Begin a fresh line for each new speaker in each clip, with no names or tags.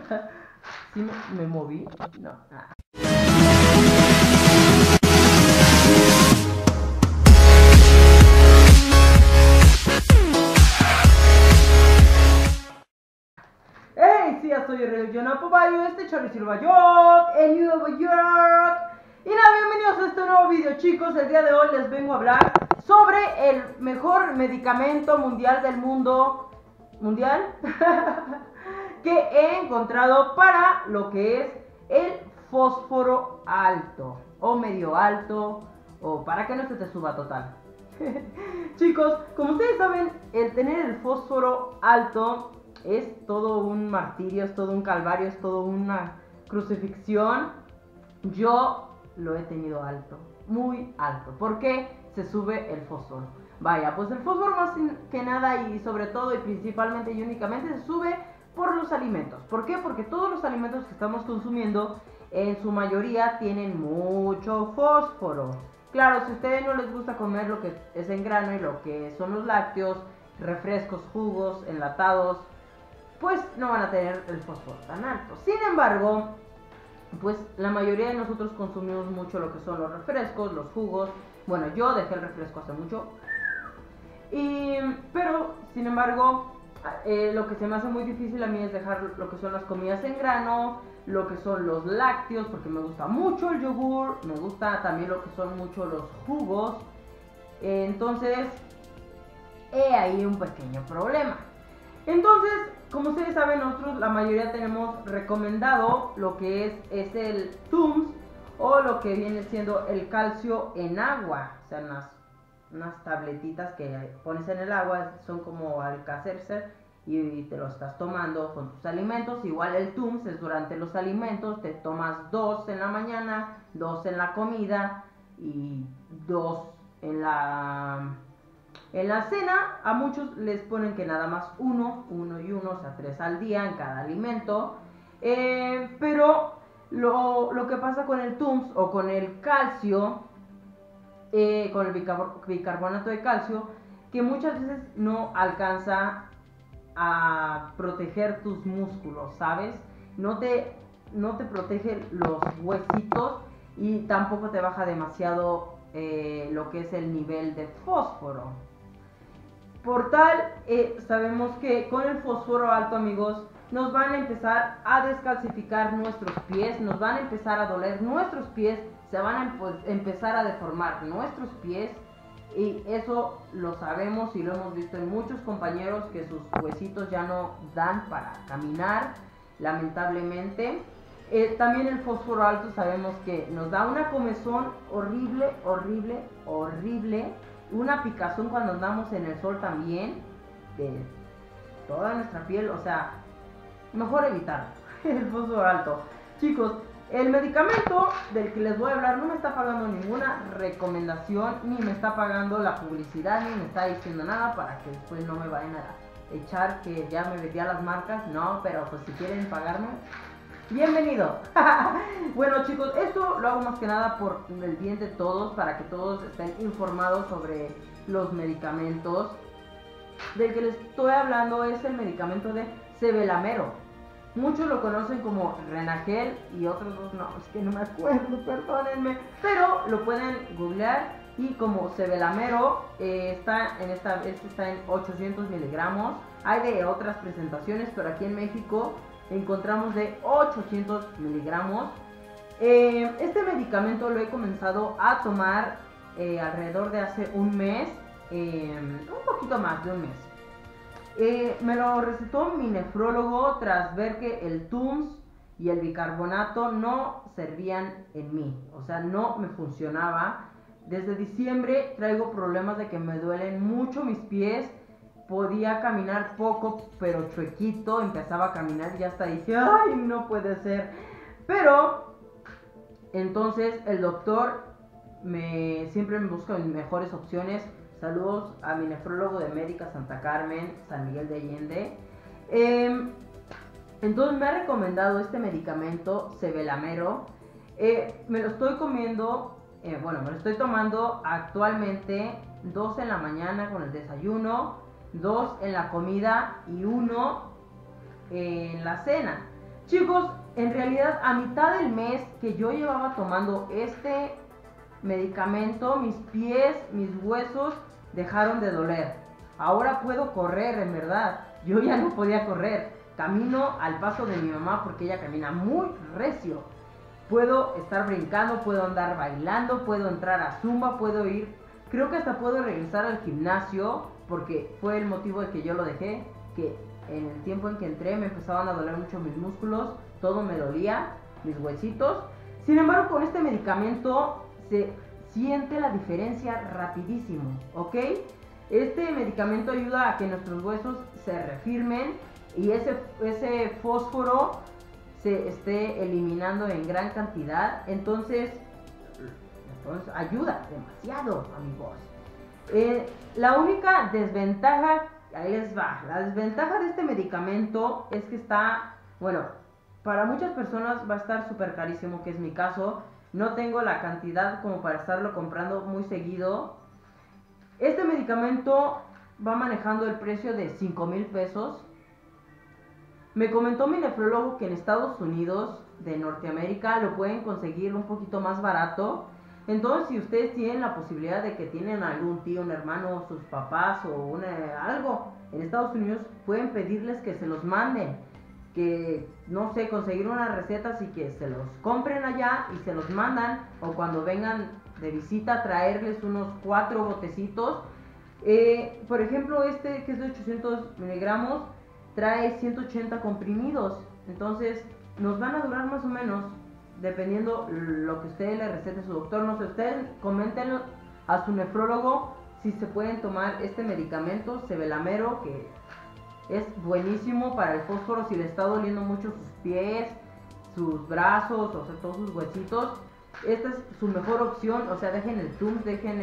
¿Sí me moví? No. ¡Hey! Sí, estoy Regional Popayo, chorizo Nueva York, en Nueva York. Y nada, bienvenidos a este nuevo video, chicos. El día de hoy les vengo a hablar sobre el mejor medicamento mundial del mundo. ¿Mundial? Que he encontrado para lo que es el fósforo alto, o medio alto, o para que no se te suba total. Chicos, como ustedes saben, el tener el fósforo alto es todo un martirio, es todo un calvario, es todo una crucifixión. Yo lo he tenido alto, muy alto, porque se sube el fósforo. Vaya, pues el fósforo más que nada y sobre todo y principalmente y únicamente se sube por los alimentos. ¿Por qué? Porque todos los alimentos que estamos consumiendo en su mayoría tienen mucho fósforo. Claro, si a ustedes no les gusta comer lo que es en grano y lo que son los lácteos, refrescos, jugos, enlatados, pues no van a tener el fósforo tan alto. Sin embargo, pues la mayoría de nosotros consumimos mucho lo que son los refrescos, los jugos. Bueno, yo dejé el refresco hace mucho. Pero, sin embargo, lo que se me hace muy difícil a mí es dejar lo que son las comidas en grano, lo que son los lácteos, porque me gusta mucho el yogur, me gusta también lo que son mucho los jugos. Entonces, he ahí un pequeño problema. Entonces, como ustedes saben, nosotros la mayoría tenemos recomendado lo que es el TUMS, o lo que viene siendo el calcio en agua. O sea, unas tabletitas que pones en el agua, son como Alka-Seltzer, y te lo estás tomando con tus alimentos. Igual el TUMS es durante los alimentos, te tomas 2 en la mañana, 2 en la comida y 2 en la cena. A muchos les ponen que nada más uno y uno, o sea 3 al día en cada alimento. Pero lo que pasa con el TUMS o con el calcio, con el bicarbonato de calcio, que muchas veces no alcanza a proteger tus músculos, ¿sabes? No te protege los huesitos y tampoco te baja demasiado lo que es el nivel de fósforo. Por tal, sabemos que con el fósforo alto, amigos, nos van a empezar a descalcificar nuestros pies, nos van a empezar a doler nuestros pies, se van a empezar a deformar nuestros pies. Y eso lo sabemos y lo hemos visto en muchos compañeros, que sus huesitos ya no dan para caminar, lamentablemente. También el fósforo alto sabemos que nos da una comezón horrible, horrible, horrible. Una picazón cuando andamos en el sol también, de toda nuestra piel. O sea, mejor evitar el fósforo alto. Chicos, el medicamento del que les voy a hablar no me está pagando ninguna recomendación, ni me está pagando la publicidad, ni me está diciendo nada para que después no me vayan a echar que ya me vendía las marcas. No, pero pues si quieren pagarme, bienvenido. Bueno, chicos, esto lo hago más que nada por el bien de todos, para que todos estén informados sobre los medicamentos. Del que les estoy hablando es el medicamento de Sevelamero. Muchos lo conocen como Renagel y otros dos no, es que no me acuerdo, perdónenme. Pero lo pueden googlear y como Sevelamero, está en 800 miligramos. Hay de otras presentaciones, pero aquí en México encontramos de 800 miligramos. Este medicamento lo he comenzado a tomar alrededor de hace un mes, un poquito más de un mes. Me lo recetó mi nefrólogo tras ver que el TUMS y el bicarbonato no servían en mí, o sea, no me funcionaba. Desde diciembre traigo problemas de que me duelen mucho mis pies. Podía caminar poco, pero chuequito, empezaba a caminar y hasta dije, ay, no puede ser. Pero entonces el doctor siempre me busca mejores opciones. Saludos a mi nefrólogo de Médica Santa Carmen, San Miguel de Allende. Entonces me ha recomendado este medicamento, Sevelamero. Me lo estoy comiendo, me lo estoy tomando actualmente 2 en la mañana con el desayuno, 2 en la comida y 1 en la cena. Chicos, en realidad a mitad del mes que yo llevaba tomando este medicamento, mis pies, mis huesos dejaron de doler. Ahora puedo correr, en verdad. Yo ya no podía correr. Camino al paso de mi mamá porque ella camina muy recio. Puedo estar brincando, puedo andar bailando, puedo entrar a Zumba, puedo ir. Creo que hasta puedo regresar al gimnasio porque fue el motivo de que yo lo dejé. Que en el tiempo en que entré me empezaban a doler mucho mis músculos, todo me dolía, mis huesitos. Sin embargo, con este medicamento se siente la diferencia rapidísimo, ¿ok? Este medicamento ayuda a que nuestros huesos se refirmen y ese fósforo se esté eliminando en gran cantidad. Entonces ayuda demasiado, amigos. La única desventaja, ahí les va, la desventaja de este medicamento es que está, bueno, para muchas personas va a estar súper carísimo, que es mi caso. No tengo la cantidad como para estarlo comprando muy seguido. Este medicamento va manejando el precio de 5,000 pesos. Me comentó mi nefrólogo que en Estados Unidos de Norteamérica lo pueden conseguir un poquito más barato. Entonces, si ustedes tienen la posibilidad de que tienen algún tío, un hermano, sus papás o algo en Estados Unidos, pueden pedirles que se los manden. Que, no sé, conseguir unas recetas y que se los compren allá y se los mandan. O cuando vengan de visita, traerles unos 4 botecitos. Por ejemplo, este que es de 800 miligramos, trae 180 comprimidos. Entonces, nos van a durar más o menos, dependiendo lo que usted le recete su doctor. No sé, ustedes comenten a su nefrólogo si se pueden tomar este medicamento, Sevelamero, que es buenísimo para el fósforo si le está doliendo mucho sus pies, sus brazos, o sea, todos sus huesitos. Esta es su mejor opción, o sea, dejen el TUMS, dejen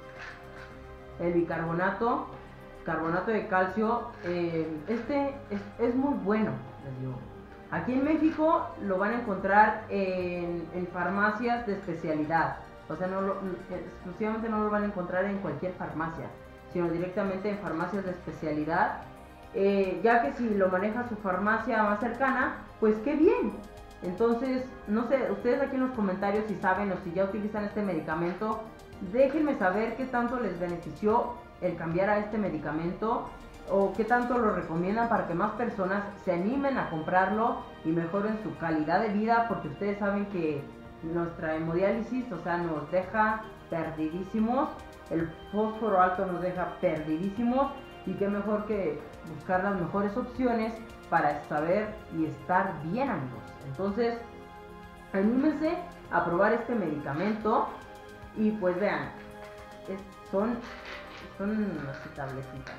el bicarbonato, carbonato de calcio. Este es muy bueno, les digo. Aquí en México lo van a encontrar en farmacias de especialidad. O sea, exclusivamente no lo van a encontrar en cualquier farmacia, sino directamente en farmacias de especialidad. Ya que si lo maneja su farmacia más cercana, pues qué bien. Entonces, no sé, ustedes aquí en los comentarios si saben o si ya utilizan este medicamento, déjenme saber qué tanto les benefició el cambiar a este medicamento o qué tanto lo recomiendan para que más personas se animen a comprarlo y mejoren su calidad de vida, porque ustedes saben que nuestra hemodiálisis, o sea, nos deja perdidísimos, el fósforo alto nos deja perdidísimos, y qué mejor que buscar las mejores opciones para saber y estar bien, amigos. Entonces, anímense a probar este medicamento y pues vean, son así tabletitas,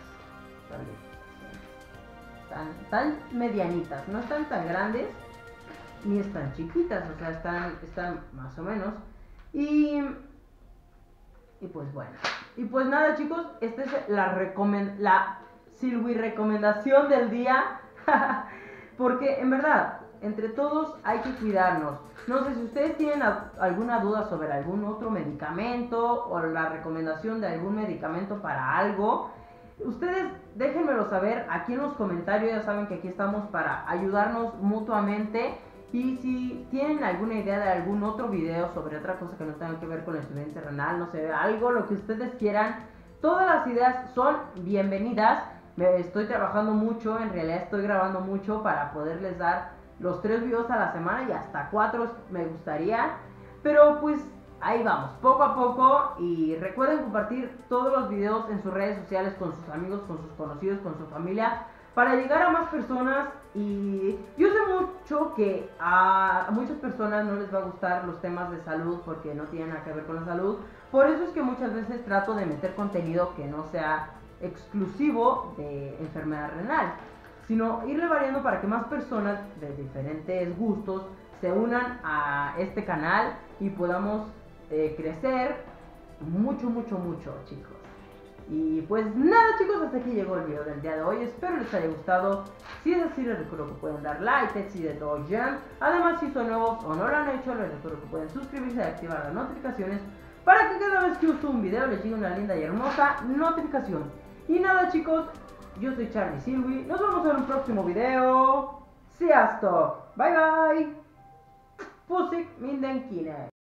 están medianitas, no están tan grandes ni están chiquitas, o sea, están más o menos. Y pues bueno, y pues nada, chicos, esta es la Silwi recomendación del día. Porque en verdad, entre todos hay que cuidarnos. No sé si ustedes tienen alguna duda sobre algún otro medicamento o la recomendación de algún medicamento para algo, ustedes déjenmelo saber aquí en los comentarios. Ya saben que aquí estamos para ayudarnos mutuamente. Y si tienen alguna idea de algún otro video sobre otra cosa que no tenga que ver con la insuficiencia renal, no sé, algo, lo que ustedes quieran, todas las ideas son bienvenidas. Estoy trabajando mucho, en realidad estoy grabando mucho para poderles dar los 3 videos a la semana y hasta 4 me gustaría. Pero pues ahí vamos, poco a poco. Y recuerden compartir todos los videos en sus redes sociales con sus amigos, con sus conocidos, con su familia, para llegar a más personas. Y yo sé mucho que a muchas personas no les va a gustar los temas de salud porque no tienen nada que ver con la salud. Por eso es que muchas veces trato de meter contenido que no sea exclusivo de enfermedad renal, sino irle variando para que más personas de diferentes gustos se unan a este canal y podamos crecer mucho, chicos. Y pues nada, chicos, hasta aquí llegó el video del día de hoy. Espero les haya gustado. Si es así, les recuerdo que pueden dar like, si de todo ya. Además, si son nuevos o no lo han hecho, les recuerdo que pueden suscribirse y activar las notificaciones para que cada vez que uso un video les llegue una linda y hermosa notificación. Y nada, chicos, yo soy Charlie Silwi. Nos vemos en un próximo video. Sziasztok! Bye bye! Puszik mindenkinek!